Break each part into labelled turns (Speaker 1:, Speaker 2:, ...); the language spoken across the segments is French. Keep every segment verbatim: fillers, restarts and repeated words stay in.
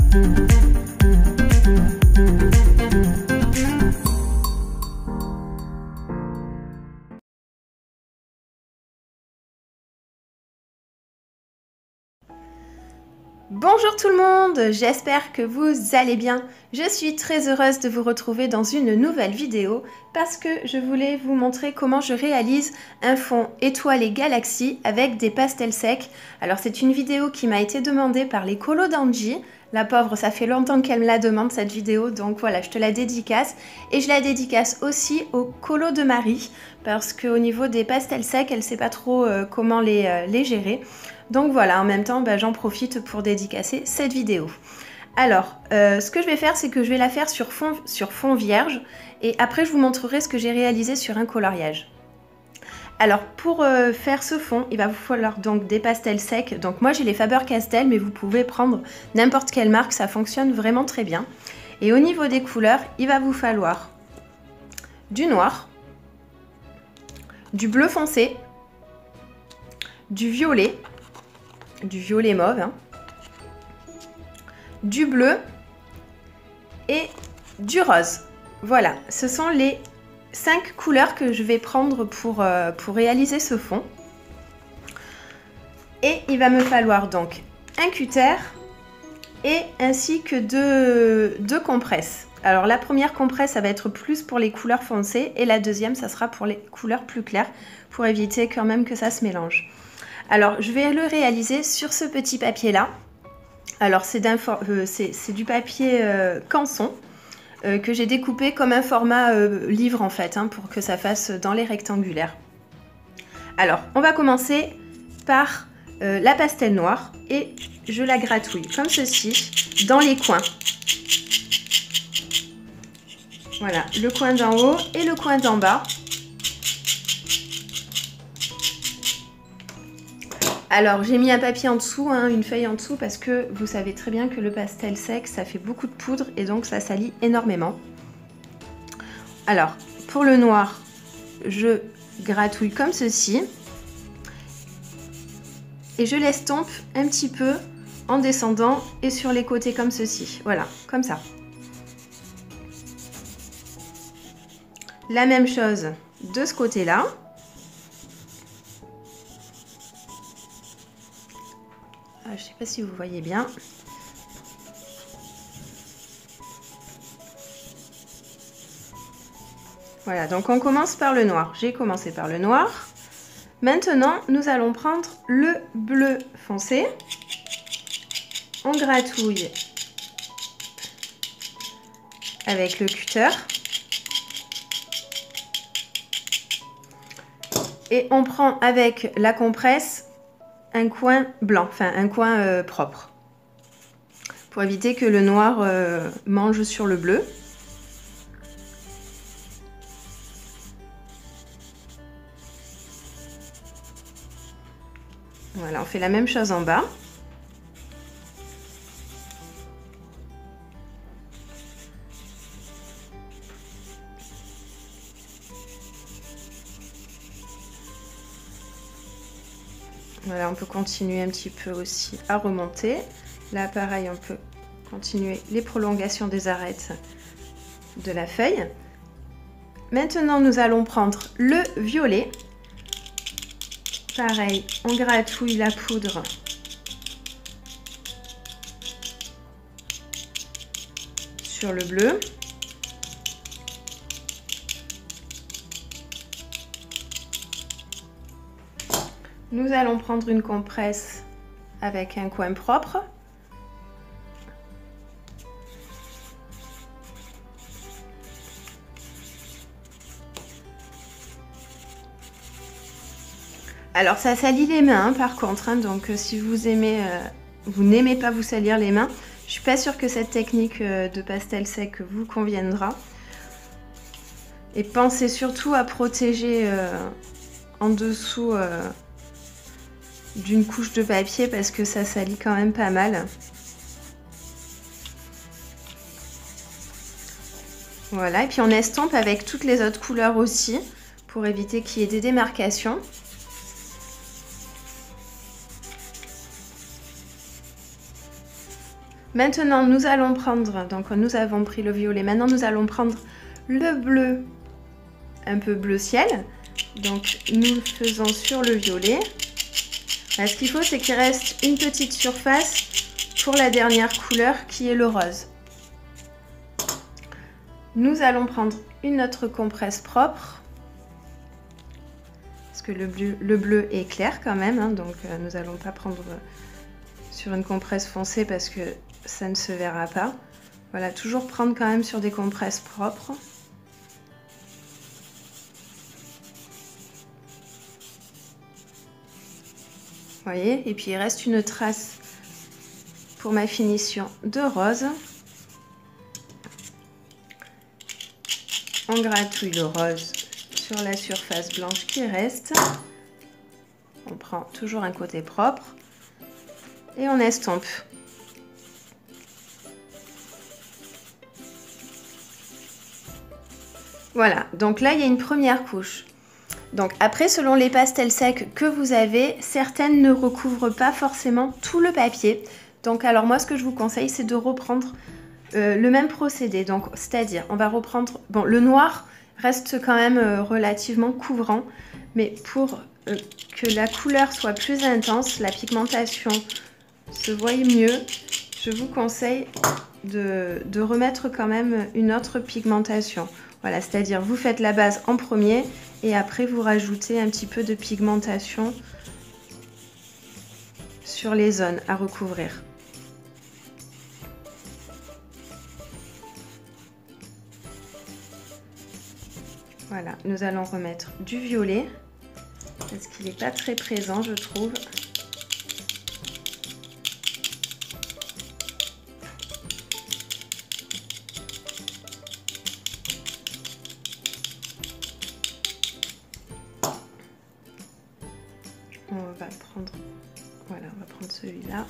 Speaker 1: Bonjour tout le monde, j'espère que vous allez bien. Je suis très heureuse de vous retrouver dans une nouvelle vidéo parce que je voulais vous montrer comment je réalise un fond étoile et galaxie avec des pastels secs. Alors c'est une vidéo qui m'a été demandée par les colos d'Angie. La pauvre, ça fait longtemps qu'elle me la demande cette vidéo, donc voilà, je te la dédicace. Et je la dédicace aussi au colo de Marie parce qu'au niveau des pastels secs, elle ne sait pas trop euh, comment les, euh, les gérer. Donc voilà, en même temps, bah, j'en profite pour dédicacer cette vidéo. Alors, euh, ce que je vais faire, c'est que je vais la faire sur fond, sur fond vierge. Et après, je vous montrerai ce que j'ai réalisé sur un coloriage. Alors, pour euh, faire ce fond, il va vous falloir donc des pastels secs. Donc moi, j'ai les Faber-Castell, mais vous pouvez prendre n'importe quelle marque. Ça fonctionne vraiment très bien. Et au niveau des couleurs, il va vous falloir du noir, du bleu foncé, du violet, du violet mauve, hein, du bleu et du rose. Voilà, ce sont les cinq couleurs que je vais prendre pour, euh, pour réaliser ce fond. Et il va me falloir donc un cutter et ainsi que deux, deux compresses. Alors la première compresse, ça va être plus pour les couleurs foncées et la deuxième, ça sera pour les couleurs plus claires pour éviter quand même que ça se mélange. Alors, je vais le réaliser sur ce petit papier-là. Alors, c'est euh, du papier euh, canson euh, que j'ai découpé comme un format euh, livre, en fait, hein, pour que ça fasse dans les rectangulaires. Alors, on va commencer par euh, la pastel noire et je la gratouille comme ceci dans les coins. Voilà, le coin d'en haut et le coin d'en bas. Alors j'ai mis un papier en dessous, hein, une feuille en dessous parce que vous savez très bien que le pastel sec ça fait beaucoup de poudre et donc ça salit énormément. Alors pour le noir, je gratouille comme ceci et je l'estompe un petit peu en descendant et sur les côtés comme ceci, voilà, comme ça. La même chose de ce côté-là. Je ne sais pas si vous voyez bien. Voilà, donc on commence par le noir. J'ai commencé par le noir. Maintenant, nous allons prendre le bleu foncé. On gratouille avec le cutter. Et on prend avec la compresse un coin blanc, enfin un coin euh, propre, pour éviter que le noir euh, mange sur le bleu. Voilà, on fait la même chose en bas. Voilà, on peut continuer un petit peu aussi à remonter. Là, pareil, on peut continuer les prolongations des arêtes de la feuille. Maintenant, nous allons prendre le violet. Pareil, on gratouille la poudre sur le bleu. Nous allons prendre une compresse avec un coin propre. Alors ça salit les mains hein, par contre, hein, donc euh, si vous aimez, euh, vous n'aimez pas vous salir les mains, je suis pas sûre que cette technique euh, de pastel sec vous conviendra. Et pensez surtout à protéger euh, en dessous euh, d'une couche de papier parce que ça salit quand même pas mal. Voilà, et puis on estompe avec toutes les autres couleurs aussi pour éviter qu'il y ait des démarcations. Maintenant, nous allons prendre, donc nous avons pris le violet, maintenant nous allons prendre le bleu, un peu bleu ciel. Donc nous faisons sur le violet. Là, ce qu'il faut, c'est qu'il reste une petite surface pour la dernière couleur qui est le rose. Nous allons prendre une autre compresse propre. Parce que le bleu, le bleu est clair quand même, hein, donc euh, nous n'allons pas prendre sur une compresse foncée parce que ça ne se verra pas. Voilà, toujours prendre quand même sur des compresses propres. Vous voyez, et puis il reste une trace pour ma finition de rose. On gratouille le rose sur la surface blanche qui reste. On prend toujours un côté propre et on estompe. Voilà, donc là il y a une première couche. Donc après, selon les pastels secs que vous avez, certaines ne recouvrent pas forcément tout le papier. Donc alors moi, ce que je vous conseille, c'est de reprendre euh, le même procédé. Donc c'est-à-dire, on va reprendre... Bon, le noir reste quand même euh, relativement couvrant, mais pour euh, que la couleur soit plus intense, la pigmentation se voie mieux, je vous conseille de, de remettre quand même une autre pigmentation. Voilà, c'est-à-dire vous faites la base en premier et après vous rajoutez un petit peu de pigmentation sur les zones à recouvrir. Voilà, nous allons remettre du violet parce qu'il n'est pas très présent, je trouve. On va prendre, voilà, on va prendre celui-là.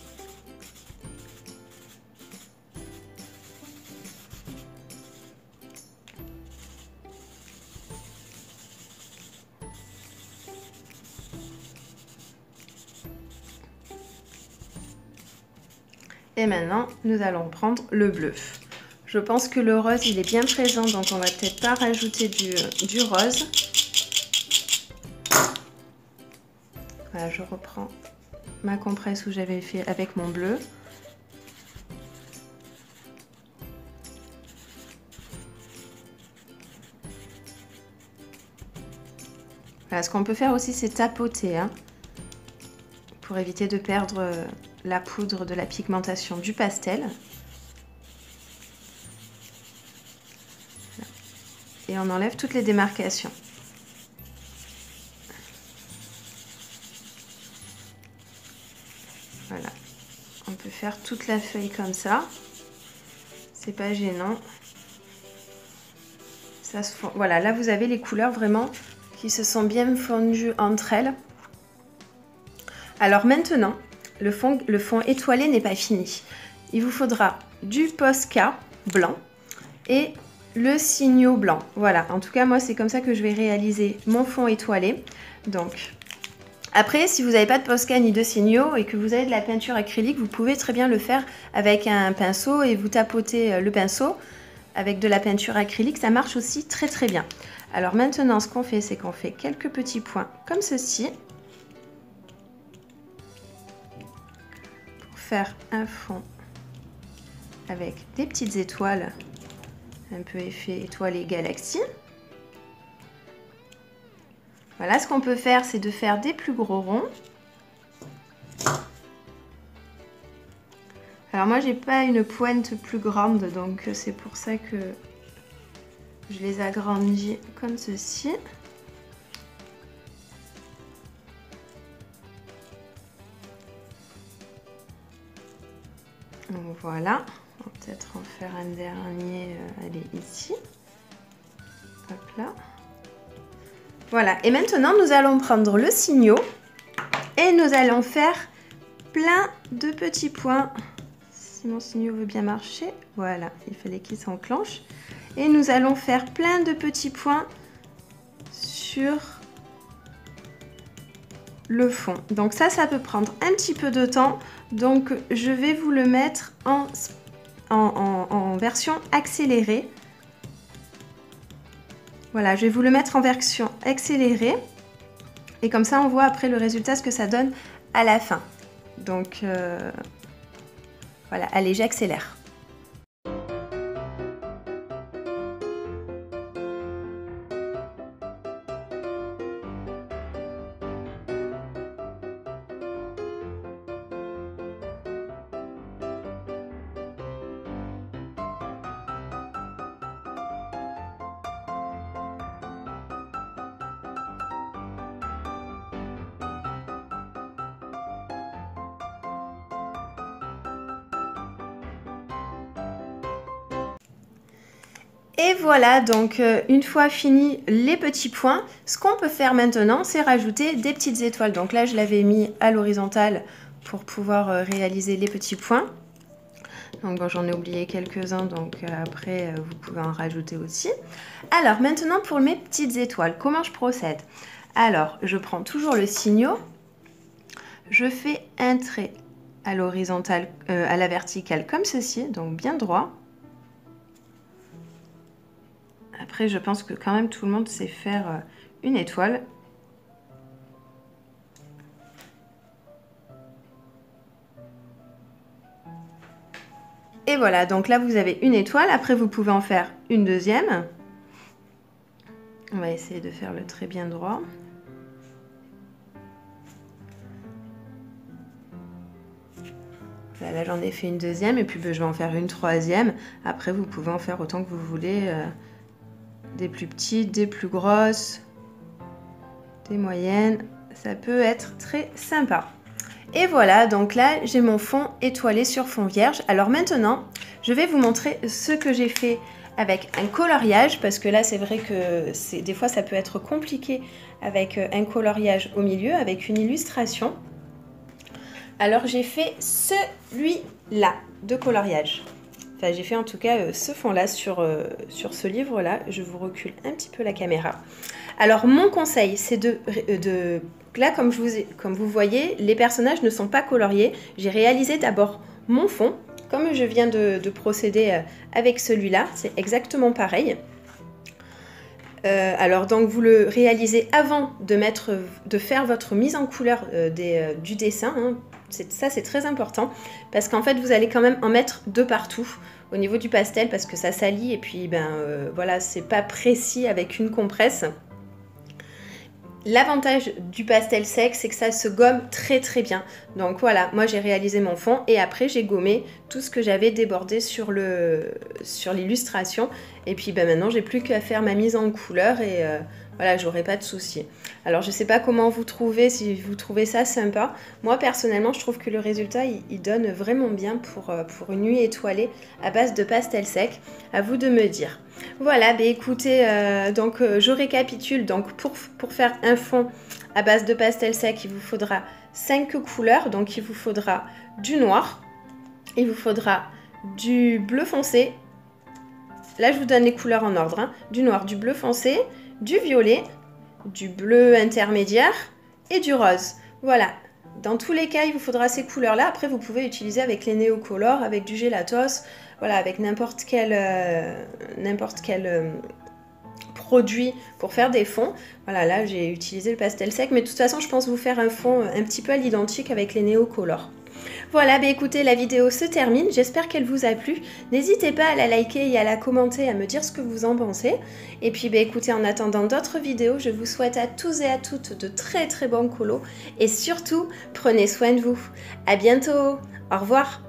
Speaker 1: Et maintenant, nous allons prendre le bleu. Je pense que le rose, il est bien présent, donc on va peut-être pas rajouter du, du rose. Voilà, je reprends ma compresse où j'avais fait avec mon bleu. Voilà, ce qu'on peut faire aussi, c'est tapoter, hein, pour éviter de perdre la poudre de la pigmentation du pastel. Et on enlève toutes les démarcations. Voilà, on peut faire toute la feuille comme ça, c'est pas gênant. Ça se fond... Voilà, là vous avez les couleurs vraiment qui se sont bien fondues entre elles. Alors maintenant, le fond, le fond étoilé n'est pas fini. Il vous faudra du Posca blanc et le Signo blanc. Voilà, en tout cas moi c'est comme ça que je vais réaliser mon fond étoilé. Donc après, si vous n'avez pas de Posca ni de Signo et que vous avez de la peinture acrylique, vous pouvez très bien le faire avec un pinceau et vous tapotez le pinceau avec de la peinture acrylique. Ça marche aussi très très bien. Alors maintenant, ce qu'on fait, c'est qu'on fait quelques petits points comme ceci pour faire un fond avec des petites étoiles, un peu effet étoile et galaxie. Voilà, ce qu'on peut faire, c'est de faire des plus gros ronds. Alors moi, j'ai pas une pointe plus grande, donc c'est pour ça que je les agrandis comme ceci. Donc voilà, on va peut-être en faire un dernier, euh, allez, ici. Hop là. Voilà, et maintenant nous allons prendre le Signo et nous allons faire plein de petits points. Si mon Signo veut bien marcher, voilà, il fallait qu'il s'enclenche. Et nous allons faire plein de petits points sur le fond. Donc ça, ça peut prendre un petit peu de temps. Donc je vais vous le mettre en, en, en, en version accélérée. Voilà, je vais vous le mettre en version accélérée. Et comme ça, on voit après le résultat, ce que ça donne à la fin. Donc euh, voilà, allez, j'accélère. Et voilà, donc euh, une fois fini les petits points, ce qu'on peut faire maintenant, c'est rajouter des petites étoiles. Donc là, je l'avais mis à l'horizontale pour pouvoir euh, réaliser les petits points. Donc bon, j'en ai oublié quelques-uns, donc euh, après, euh, vous pouvez en rajouter aussi. Alors maintenant, pour mes petites étoiles, comment je procède? Alors, je prends toujours le signaux, je fais un trait à l'horizontale, euh, à la verticale comme ceci, donc bien droit. Après, je pense que quand même tout le monde sait faire une étoile. Et voilà, donc là vous avez une étoile. Après, vous pouvez en faire une deuxième. On va essayer de faire le trait bien droit. Là, là j'en ai fait une deuxième et puis ben, je vais en faire une troisième. Après, vous pouvez en faire autant que vous voulez. Euh, des plus petites, des plus grosses, des moyennes. Ça peut être très sympa. Et voilà, donc là, j'ai mon fond étoilé sur fond vierge. Alors maintenant, je vais vous montrer ce que j'ai fait avec un coloriage, parce que là, c'est vrai que c'est des fois, ça peut être compliqué avec un coloriage au milieu, avec une illustration. Alors, j'ai fait celui-là de coloriage. Enfin, j'ai fait en tout cas euh, ce fond-là sur, euh, sur ce livre-là. Je vous recule un petit peu la caméra. Alors, mon conseil, c'est de, de... Là, comme, je vous ai, comme vous voyez, les personnages ne sont pas coloriés. J'ai réalisé d'abord mon fond, comme je viens de, de procéder euh, avec celui-là. C'est exactement pareil. Euh, alors, donc, vous le réalisez avant de, mettre, de faire votre mise en couleur euh, des, euh, du dessin, hein. Ça, c'est très important parce qu'en fait, vous allez quand même en mettre de partout au niveau du pastel parce que ça salit et puis, ben euh, voilà, c'est pas précis avec une compresse. L'avantage du pastel sec, c'est que ça se gomme très très bien. Donc voilà, moi j'ai réalisé mon fond et après j'ai gommé tout ce que j'avais débordé sur le sur l'illustration. Et puis ben, maintenant, j'ai plus qu'à faire ma mise en couleur et euh, voilà, j'aurai pas de soucis. Alors, je sais pas comment vous trouvez, si vous trouvez ça sympa. Moi, personnellement, je trouve que le résultat, il, il donne vraiment bien pour, pour une nuit étoilée à base de pastel sec. À vous de me dire. Voilà, bah écoutez, euh, donc euh, je récapitule. Donc, pour, pour faire un fond à base de pastel sec, il vous faudra cinq couleurs. Donc, il vous faudra du noir, il vous faudra du bleu foncé. Là, je vous donne les couleurs en ordre, hein. Du noir, du bleu foncé, du violet, du bleu intermédiaire et du rose. Voilà, dans tous les cas, il vous faudra ces couleurs-là. Après, vous pouvez utiliser avec les néocolores, avec du gélatos, voilà, avec n'importe quel, euh, n'importe quel euh, produit pour faire des fonds. Voilà, là, j'ai utilisé le pastel sec, mais de toute façon, je pense vous faire un fond un petit peu à l'identique avec les néocolores. Voilà, bah écoutez, la vidéo se termine, j'espère qu'elle vous a plu. N'hésitez pas à la liker et à la commenter, à me dire ce que vous en pensez. Et puis bah écoutez, en attendant d'autres vidéos, je vous souhaite à tous et à toutes de très très bons colos. Et surtout, prenez soin de vous. À bientôt, au revoir.